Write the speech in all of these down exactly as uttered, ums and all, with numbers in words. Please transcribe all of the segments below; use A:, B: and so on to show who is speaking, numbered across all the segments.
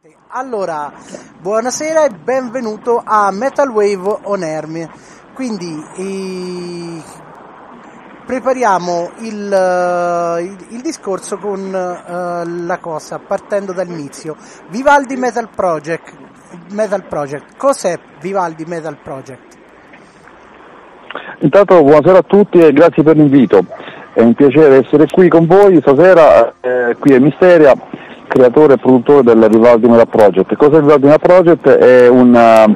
A: Allora, buonasera e benvenuto a Metal Wave on Air. Quindi eh, prepariamo il, il, il discorso con uh, la cosa, partendo dall'inizio. Vivaldi Metal Project. Metal Project. Cos'è Vivaldi Metal Project?
B: Intanto buonasera a tutti e grazie per l'invito. È un piacere essere qui con voi stasera. Eh, qui è Misteria, creatore e produttore del Vivaldi Metal Project. Cos'è il Vivaldi Metal Project? È un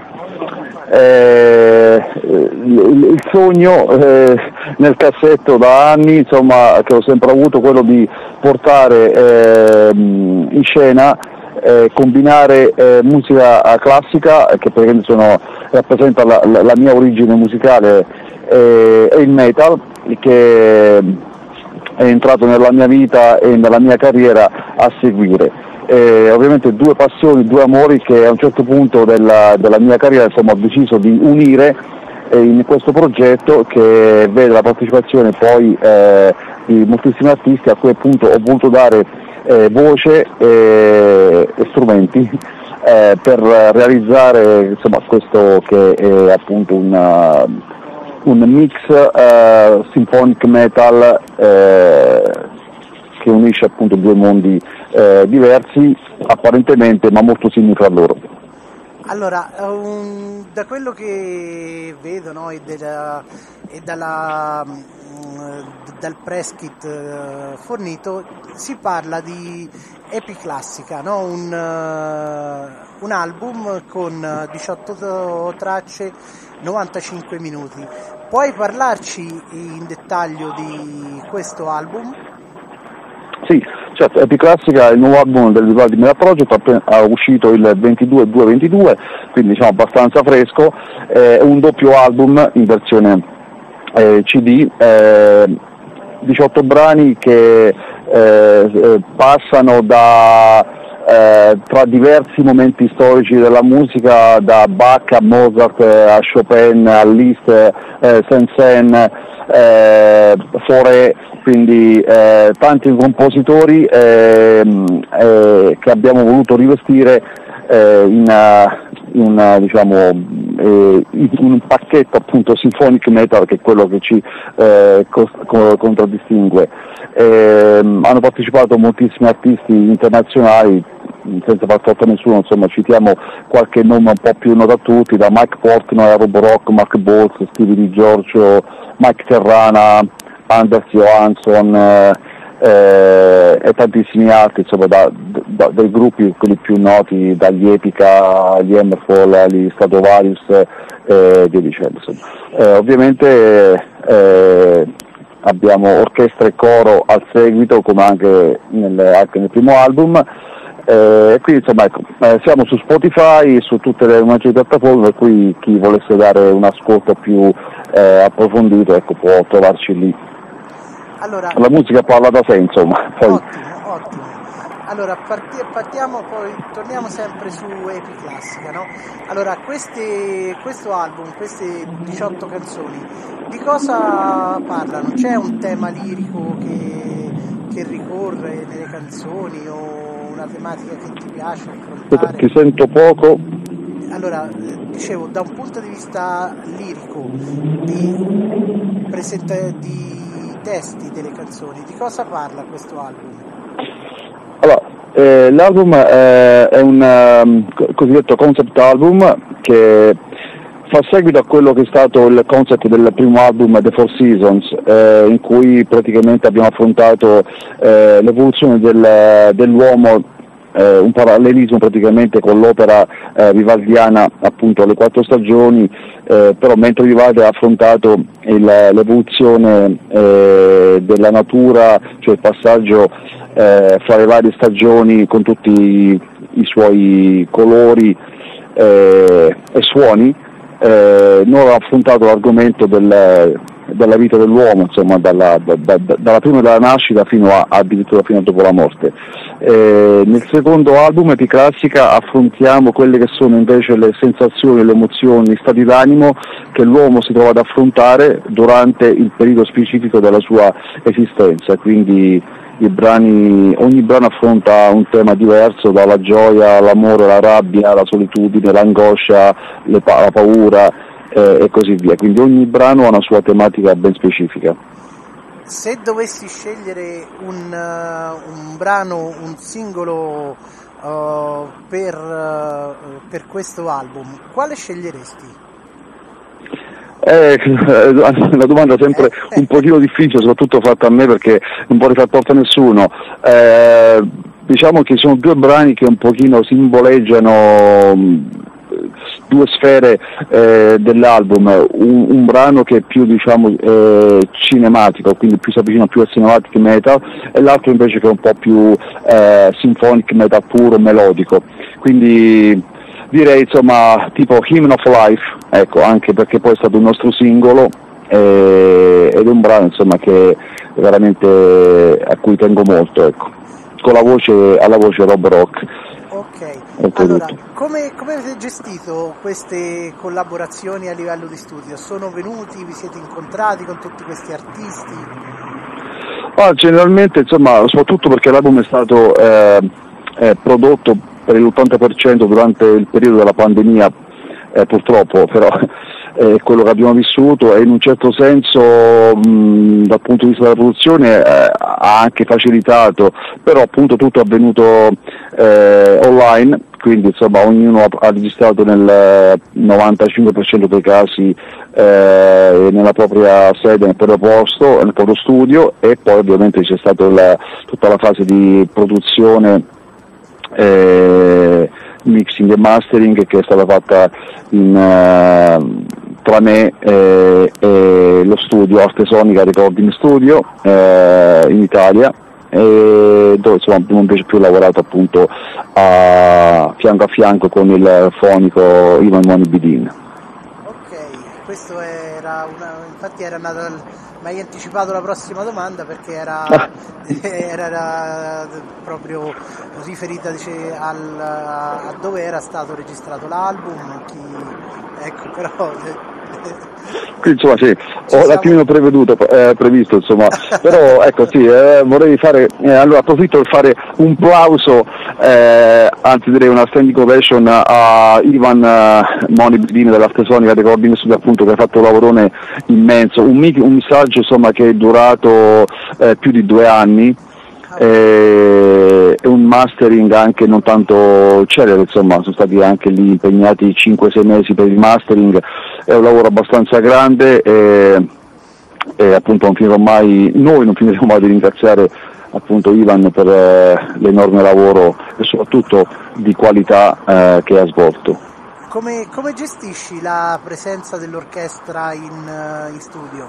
B: eh, il, il sogno eh, nel cassetto da anni, insomma, che ho sempre avuto, quello di portare eh, in scena, eh, combinare eh, musica classica, che praticamente sono, rappresenta la, la, la mia origine musicale, eh, e il metal, che è entrato nella mia vita e nella mia carriera a seguire. Eh, ovviamente due passioni, due amori che a un certo punto della, della mia carriera, insomma, ho deciso di unire eh, in questo progetto, che vede la partecipazione poi eh, di moltissimi artisti a cui appunto ho voluto dare eh, voce e, e strumenti eh, per realizzare, insomma, questo che è appunto una, un mix eh, symphonic metal eh, che unisce appunto due mondi eh, diversi apparentemente, ma molto simili fra loro.
A: Allora, um, da quello che vedo, no, e, della, e dalla, um, dal press kit uh, fornito, si parla di Epiclassica, no? un, uh, un album con diciotto tracce, novantacinque minuti. Puoi parlarci in dettaglio di questo album?
B: Sì, certo. Epiclassica è il nuovo album del Vivaldi Metal Project, appena, è uscito il ventidue due ventidue, quindi diciamo abbastanza fresco, è un doppio album in versione eh, C D, eh, diciotto brani che eh, passano da eh, tra diversi momenti storici della musica, da Bach a Mozart, a Chopin, a Liszt, eh, Saint-Saëns, eh, Fauré, quindi eh, tanti compositori eh, eh, che abbiamo voluto rivestire eh, in, in, una, diciamo, eh, in un pacchetto appunto symphonic metal, che è quello che ci eh, co- co- contraddistingue. Eh, hanno partecipato moltissimi artisti internazionali, senza far torto a nessuno, insomma citiamo qualche nome un po' più noto a tutti, da Mike Portnoy a Rob Rock, Mark Bolz, Stevie Di Giorgio, Mike Terrana, Anders Johansson eh, eh, e tantissimi altri, insomma, da, da, dai gruppi quelli più noti, dagli Epica agli Hammerfall, agli Stratovarius e eh, via dicendo. Eh, ovviamente eh, abbiamo orchestra e coro al seguito, come anche nel, anche nel primo album. Eh, quindi insomma, ecco, eh, siamo su Spotify, su tutte le maggiori piattaforme, per cui chi volesse dare un ascolto più eh, approfondito, ecco, può trovarci lì.
A: Allora,
B: la musica parla da sé, insomma. Poi.
A: Ottimo, ottimo. Allora parti- partiamo, poi torniamo sempre su Epiclassica, no? Allora, queste, questo album, queste diciotto canzoni, di cosa parlano? C'è un tema lirico che, che ricorre nelle canzoni, o una tematica che ti piace affrontare?
B: Ti sento poco.
A: Allora, dicevo, da un punto di vista lirico, di, presenta- di testi delle canzoni, di cosa parla questo album?
B: Allora, eh, l'album eh, è un um, cosiddetto concept album che fa seguito a quello che è stato il concept del primo album The Four Seasons, eh, in cui praticamente abbiamo affrontato eh, l'evoluzione del, dell'uomo, eh, un parallelismo praticamente con l'opera eh, vivaldiana, appunto Le Quattro Stagioni, eh, però mentre Vivaldi ha affrontato il, l'evoluzione eh, della natura, cioè il passaggio eh, fra le varie stagioni con tutti i, i suoi colori eh, e suoni, eh, noi abbiamo affrontato l'argomento del, della vita dell'uomo, insomma, dalla, da, da, dalla prima della nascita fino a addirittura fino a dopo la morte. Eh, nel secondo album, Epiclassica, affrontiamo quelle che sono invece le sensazioni, le emozioni, gli stati d'animo che l'uomo si trova ad affrontare durante il periodo specifico della sua esistenza, quindi i brani, ogni brano affronta un tema diverso, dalla gioia all'amore, la rabbia, la solitudine, l'angoscia, le pa- la paura eh, e così via, quindi ogni brano ha una sua tematica ben specifica.
A: Se dovessi scegliere un, uh, un brano, un singolo uh, per, uh, per questo album, quale sceglieresti?
B: Eh, la domanda è sempre un pochino difficile, soprattutto fatta a me perché non vorrei far torto a nessuno. Eh, diciamo che sono due brani che un pochino simboleggiano due sfere eh, dell'album, un, un brano che è più diciamo eh, cinematico, quindi più si avvicina più al cinematic metal, e l'altro invece che è un po' più eh, symphonic metal puro, melodico, quindi direi insomma tipo Hymn of Life, ecco, anche perché poi è stato un nostro singolo eh, ed è un brano insomma che veramente a cui tengo molto, ecco, con la voce alla voce Rob Rock.
A: Ok, allora come, come avete gestito queste collaborazioni a livello di studio? Sono venuti, vi siete incontrati con tutti questi artisti?
B: Ah, generalmente insomma, soprattutto perché l'album è stato eh, eh, prodotto per l'ottanta per cento durante il periodo della pandemia, eh, purtroppo, però è quello che abbiamo vissuto, e in un certo senso mh, dal punto di vista della produzione eh, ha anche facilitato, però appunto tutto è avvenuto eh, online, quindi insomma ognuno ha, ha registrato nel novantacinque per cento dei casi eh, nella propria sede, nel proprio posto, nel proprio studio, e poi ovviamente c'è stata la, tutta la fase di produzione, eh, mixing e mastering che è stata fatta in, uh, tra me e, e lo studio Artesonica Recording Studio eh, in Italia, e dove insomma abbiamo invece più lavorato appunto a fianco a fianco con il fonico Ivan Moni Bidin.
A: Ok, questo era una, infatti era nata, mi hai anticipato la prossima domanda perché era, era, era proprio riferita dice, al, a dove era stato registrato l'album, chi, ecco però...
B: Quindi insomma sì, ho un attimino preveduto, eh, previsto insomma, però ecco sì, eh, vorrei fare, eh, allora approfitto per fare un plauso, eh, anzi direi una standing ovation a Ivan uh, Moni Bidin dell'Artesonica Recording Studio, appunto, che ha fatto un lavorone immenso, un, un missaggio insomma che è durato eh, più di due anni, e un mastering anche non tanto celere, insomma sono stati anche lì impegnati cinque sei mesi per il mastering, è un lavoro abbastanza grande e, e appunto non finirò mai, noi non finiremo mai di ringraziare appunto Ivan per eh, l'enorme lavoro e soprattutto di qualità eh, che ha svolto.
A: Come, come gestisci la presenza dell'orchestra in, in studio?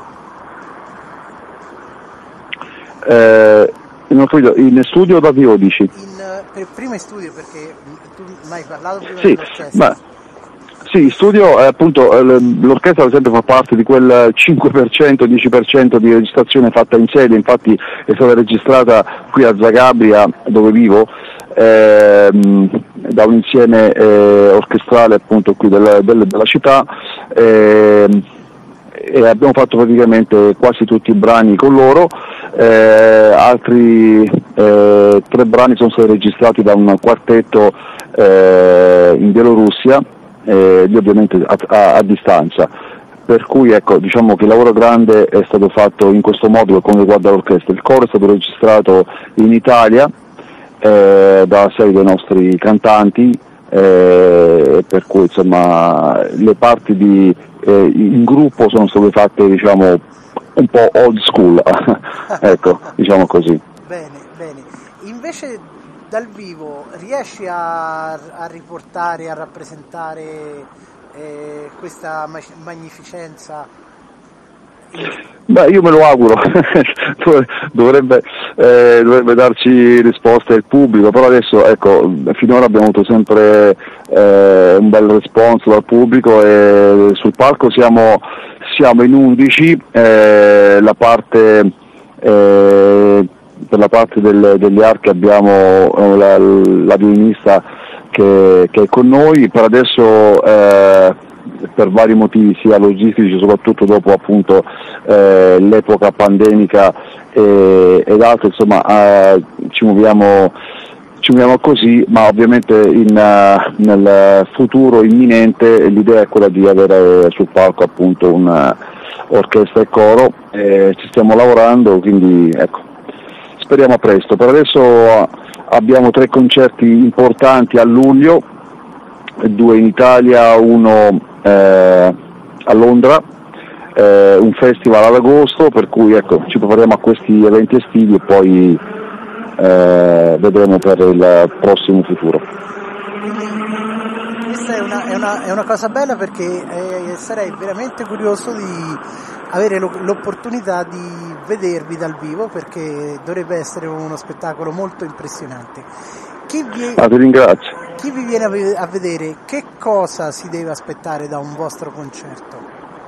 B: Eh, Non credo, in studio da vivo dici?
A: In, per, prima in studio perché tu mi hai parlato prima
B: sì,
A: dell'orchestra.
B: Ma, sì, in studio eh, appunto l'orchestra ad esempio fa parte di quel cinque per cento, dieci per cento di registrazione fatta in sede, infatti è stata registrata qui a Zagabria dove vivo, ehm, da un insieme eh, orchestrale appunto qui del, del, della città, ehm, e abbiamo fatto praticamente quasi tutti i brani con loro. Eh, altri eh, tre brani sono stati registrati da un quartetto eh, in Bielorussia, eh, lì ovviamente a, a, a distanza, per cui ecco, diciamo che il lavoro grande è stato fatto in questo modo per quanto riguarda l'orchestra. Il coro è stato registrato in Italia eh, da sei dei nostri cantanti, eh, per cui insomma le parti di, eh, in gruppo sono state fatte diciamo un po' old school, ecco, diciamo così.
A: Bene, bene. Invece dal vivo riesci a, a riportare, a rappresentare eh, questa magnificenza?
B: Beh, io me lo auguro, dovrebbe, eh, dovrebbe darci risposte il pubblico, però adesso ecco, finora abbiamo avuto sempre eh, un bel responso dal pubblico e sul palco siamo, siamo in undici, eh, la parte, eh, per la parte del, degli archi abbiamo eh, la, la violinista che, che è con noi, per adesso eh, per vari motivi sia logistici, soprattutto dopo appunto eh, l'epoca pandemica e, ed altro, insomma eh, ci muoviamo ci muoviamo così, ma ovviamente in, uh, nel futuro imminente l'idea è quella di avere sul palco appunto un'orchestra e coro, e ci stiamo lavorando, quindi ecco, speriamo presto. Per adesso abbiamo tre concerti importanti a luglio, due in Italia, uno eh, a Londra, eh, un festival ad agosto, per cui ecco, ci prepariamo a questi eventi estivi e poi eh, vedremo per il prossimo futuro.
A: Questa è una, è una, è una cosa bella, perché eh, sarei veramente curioso di avere lo, l'opportunità di vedervi dal vivo, perché dovrebbe essere uno spettacolo molto impressionante. Chi vi,
B: ah, ti ringrazio.
A: Chi vi viene a, a vedere, che cosa si deve aspettare da un vostro concerto?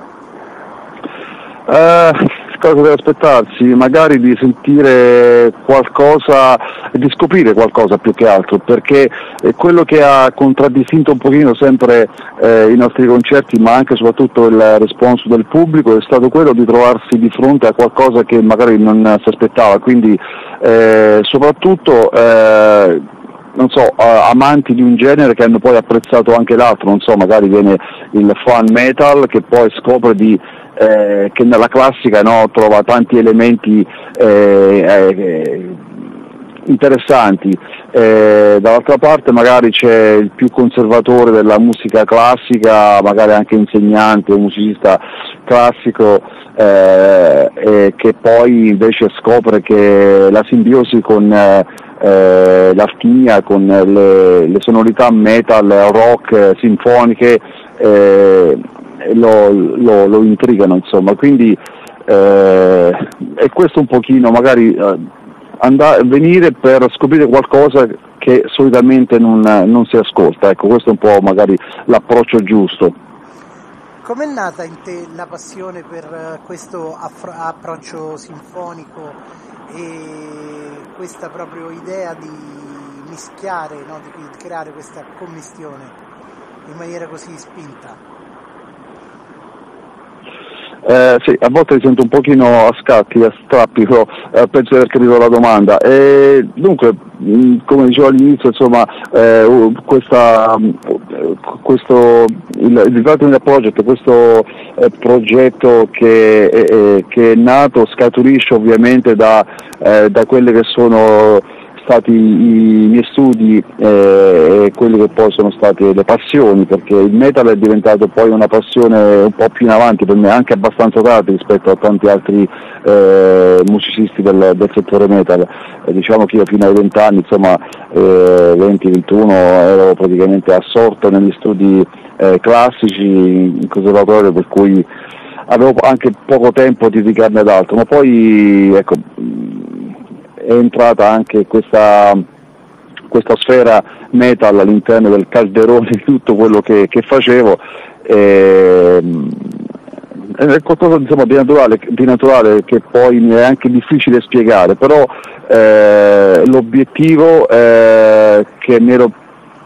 B: Uh, cosa deve aspettarsi? Magari di sentire qualcosa, di scoprire qualcosa più che altro, perché quello che ha contraddistinto un pochino sempre eh, i nostri concerti, ma anche e soprattutto il responso del pubblico, è stato quello di trovarsi di fronte a qualcosa che magari non si aspettava, quindi eh, soprattutto eh, non so, amanti di un genere che hanno poi apprezzato anche l'altro, non so, magari viene il fan metal che poi scopre di Eh, che nella classica, no, trova tanti elementi eh, eh, interessanti, eh, dall'altra parte magari c'è il più conservatore della musica classica, magari anche insegnante, un musicista classico, eh, eh, che poi invece scopre che la simbiosi con eh, eh, l'alchimia, con le, le sonorità metal, rock, sinfoniche, eh, Lo, lo, lo intrigano, insomma, quindi eh, è questo un pochino, magari eh, andare, venire per scoprire qualcosa che solitamente non, non si ascolta, ecco, questo è un po' magari l'approccio giusto.
A: Com'è nata in te la passione per questo affro- approccio sinfonico e questa proprio idea di mischiare, no, di, di creare questa commistione in maniera così spinta?
B: Eh, sì, a volte mi sento un pochino a scatti, a strappi, però eh, penso di aver capito la domanda. E dunque, mh, come dicevo all'inizio, insomma, eh, questa, eh, questo, il, il Development Project, questo eh, progetto che, eh, che è nato, scaturisce ovviamente da, eh, da quelle che sono stati i miei studi eh, e quelli che poi sono state le passioni, perché il metal è diventato poi una passione un po' più in avanti per me, anche abbastanza tardi rispetto a tanti altri eh, musicisti del, del settore metal. Eh, diciamo che io fino ai venti anni, insomma eh, venti ventuno, ero praticamente assorto negli studi eh, classici in conservatorio, per cui avevo anche poco tempo di dedicarmi ad altro, ma poi ecco, è entrata anche questa, questa sfera metal all'interno del calderone di tutto quello che, che facevo, e, è qualcosa, insomma, di naturale, di naturale che poi mi è anche difficile spiegare, però eh, l'obiettivo eh, che mi ero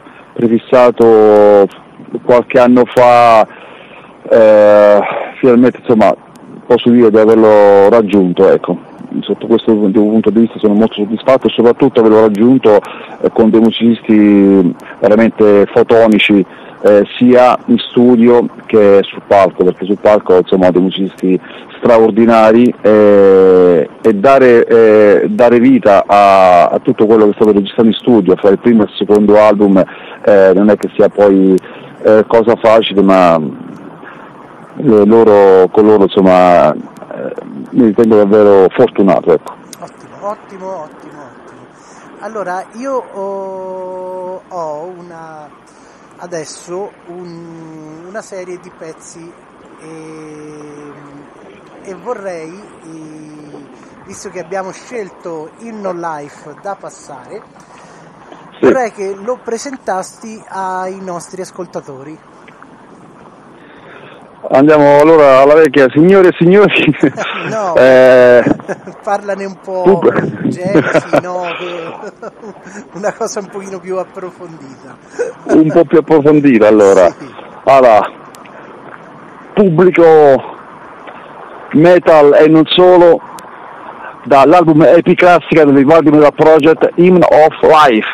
B: prefissato qualche anno fa, eh, finalmente, insomma, posso dire di averlo raggiunto, ecco. Sotto questo punto di vista sono molto soddisfatto, e soprattutto averlo raggiunto eh, con dei musicisti veramente fotonici, eh, sia in studio che sul palco, perché sul palco, insomma, dei musicisti straordinari, eh, e dare, eh, dare vita a, a tutto quello che è stato registrato in studio, fra il primo e il secondo album, eh, non è che sia poi eh, cosa facile, ma eh, loro, con loro, insomma, mi ritengo davvero fortunato, ecco.
A: Ottimo, ottimo, ottimo, ottimo. Allora, io ho, ho una, adesso un, una serie di pezzi e, e vorrei, e, visto che abbiamo scelto il No Life da passare, sì, vorrei che lo presentassi ai nostri ascoltatori.
B: Andiamo allora alla vecchia, signore e signori.
A: No,
B: eh,
A: parlane un po', Genesi, no, una cosa un pochino più approfondita.
B: Un po' più approfondita, allora.
A: Sì.
B: Allora, pubblico metal e non solo dall'album Epiclassica del Vivaldi Metal Project, Hymn of Life.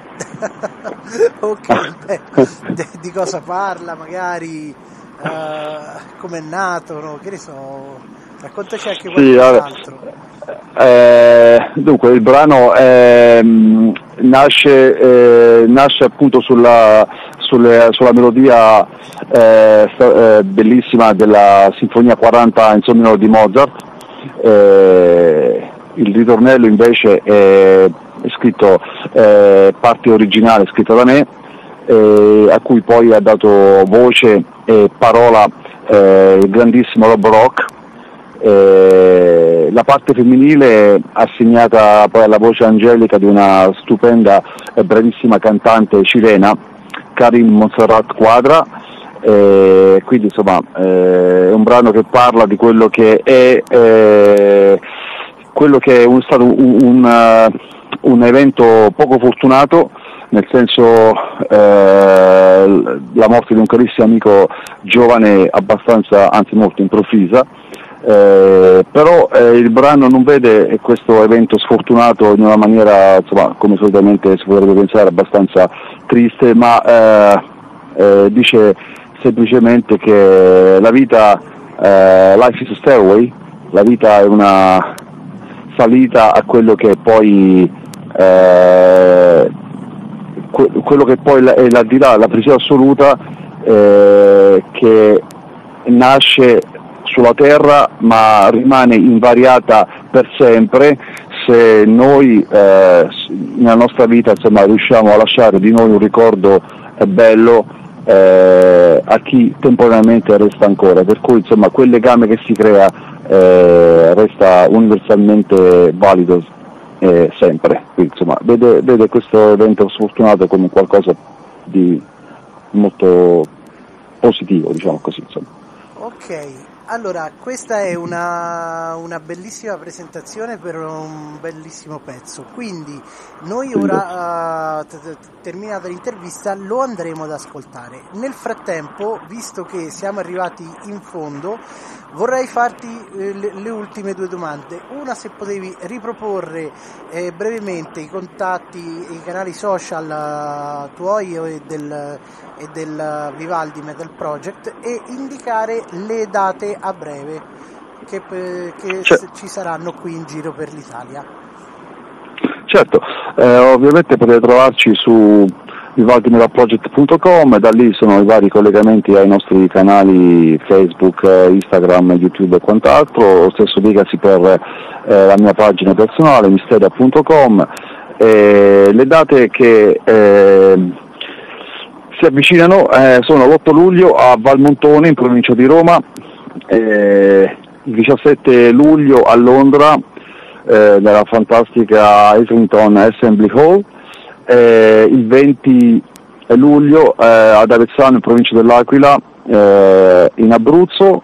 A: Ok, beh, de, di cosa parla magari, uh, come è nato, no? Che ne so, raccontaci anche qualcos'altro.
B: Sì, eh, dunque il brano eh, nasce, eh, nasce appunto sulla, sulle, sulla melodia eh, sta, eh, bellissima della Sinfonia quaranta in Sol minore di Mozart. Eh, il ritornello invece è, è scritto, eh, parte originale scritta da me, eh, a cui poi ha dato voce e parola eh, il grandissimo Rob Rock. Eh, la parte femminile assegnata poi alla voce angelica di una stupenda e bravissima cantante cilena, Karin Montserrat Quadra. Eh, quindi insomma eh, è un brano che parla di quello che è eh, quello che è un, stato un, un, uh, un evento poco fortunato, nel senso eh, la morte di un carissimo amico giovane abbastanza, anzi molto improvvisa, eh, però eh, il brano non vede questo evento sfortunato in una maniera, insomma, come solitamente si potrebbe pensare, abbastanza triste, ma eh, eh, dice semplicemente che la vita, eh, life is a stairway, la vita è una salita a quello che poi eh, que- quello che poi è l'aldilà, la presione assoluta, eh, che nasce sulla terra ma rimane invariata per sempre se noi eh, nella nostra vita, insomma, riusciamo a lasciare di noi un ricordo eh, bello eh, a chi temporaneamente resta ancora, per cui insomma quel legame che si crea eh, resta universalmente valido eh, sempre. Quindi, insomma, vede, vede questo evento sfortunato come qualcosa di molto positivo, diciamo così, insomma.
A: Ok, allora questa è una, una bellissima presentazione per un bellissimo pezzo, quindi noi ora, uh, t- t- terminata l'intervista, lo andremo ad ascoltare. Nel frattempo, visto che siamo arrivati in fondo, vorrei farti eh, le, le ultime due domande. Una, se potevi riproporre eh, brevemente i contatti, i canali social uh, tuoi e del, e del Vivaldi Metal Project, e indicare le date a breve che, che
B: Cer-
A: ci saranno qui in giro per l'Italia.
B: Certo, eh, ovviamente potete trovarci su vivaldi metal project punto com, da lì sono i vari collegamenti ai nostri canali Facebook, Instagram, YouTube e quant'altro. Lo stesso dicasi per eh, la mia pagina personale misteria punto com. Eh, le date che eh, si avvicinano eh, sono l'otto luglio a Valmontone in provincia di Roma, eh, il diciassette luglio a Londra eh, nella fantastica Islington Assembly Hall, eh, il venti luglio eh, ad Avezzano in provincia dell'Aquila eh, in Abruzzo.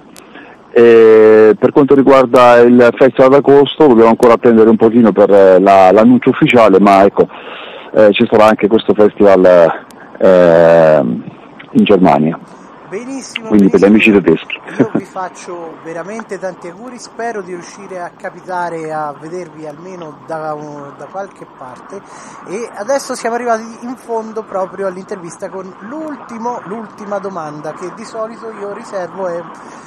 B: E per quanto riguarda il Festival d'Agosto dobbiamo ancora attendere un pochino per eh, la, l'annuncio ufficiale, ma ecco eh, ci sarà anche questo festival eh, in Germania.
A: Benissimo,
B: quindi
A: benissimo.
B: Per gli amici tedeschi.
A: Io vi faccio veramente tanti auguri, spero di riuscire a capitare a vedervi almeno da, un, da qualche parte, e adesso siamo arrivati in fondo proprio all'intervista con l'ultimo, l'ultima domanda, che di solito io riservo, è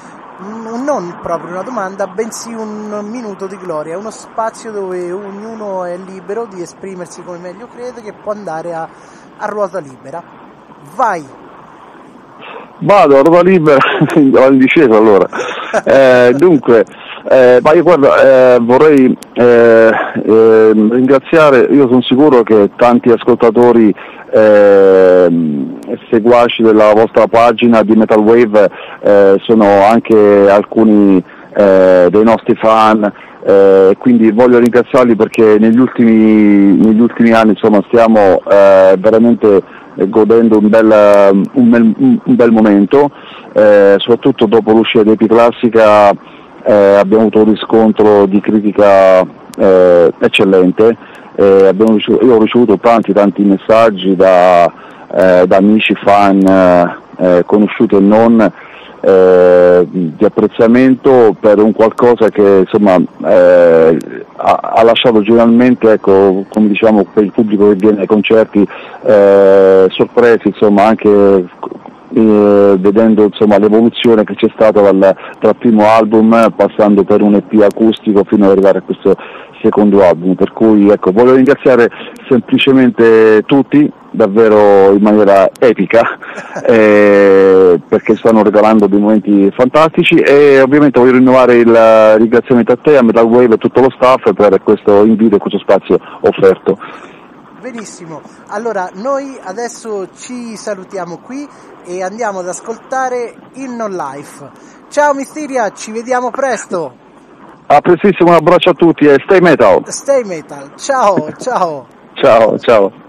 A: non proprio una domanda, bensì un minuto di gloria, uno spazio dove ognuno è libero di esprimersi come meglio crede, che può andare a, a ruota libera. Vai!
B: Vado a ruota libera, in discesa allora. Eh, dunque, eh, ma io guarda, eh, vorrei eh, eh, ringraziare, io sono sicuro che tanti ascoltatori eh, seguaci della vostra pagina di Metal Wave eh, sono anche alcuni eh, dei nostri fan, eh, quindi voglio ringraziarli perché negli ultimi, negli ultimi anni, insomma, stiamo eh, veramente godendo un bel, un bel, un bel momento, eh, soprattutto dopo l'uscita di Epiclassica eh, abbiamo avuto un riscontro di critica eh, eccellente, eh, abbiamo ricevuto, io ho ricevuto tanti tanti messaggi da, eh, da amici, fan, eh, conosciuti e non, eh, di apprezzamento per un qualcosa che insomma eh, ha, ha lasciato generalmente, ecco, come diciamo, per il pubblico che viene ai concerti eh, sorpresi, insomma, anche Eh, vedendo insomma l'evoluzione che c'è stata dal, dal primo album, passando per un E P acustico fino ad arrivare a questo secondo album, per cui ecco, voglio ringraziare semplicemente tutti davvero in maniera epica eh, perché stanno regalando dei momenti fantastici, e ovviamente voglio rinnovare il ringraziamento a te, a Metal Wave e tutto lo staff per questo invito e questo spazio offerto.
A: Benissimo, allora noi adesso ci salutiamo qui e andiamo ad ascoltare il Non Life. Ciao Mysteria, ci vediamo presto.
B: A prestissimo, un abbraccio a tutti e stay metal.
A: Stay metal, ciao, ciao.
B: Ciao, ciao.